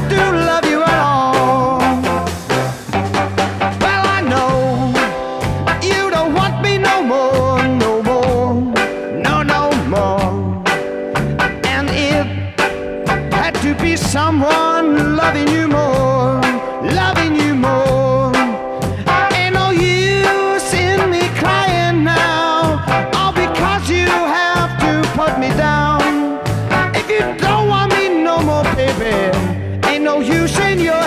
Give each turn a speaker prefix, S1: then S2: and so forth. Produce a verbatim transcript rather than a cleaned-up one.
S1: to love you at all. Well, I know you don't want me no more, no more, no, no more. And if had to be someone loving you more, loving you more, ain't no use in me crying now, all because you have to put me down. If you don't want me no more, baby, ain't no use in your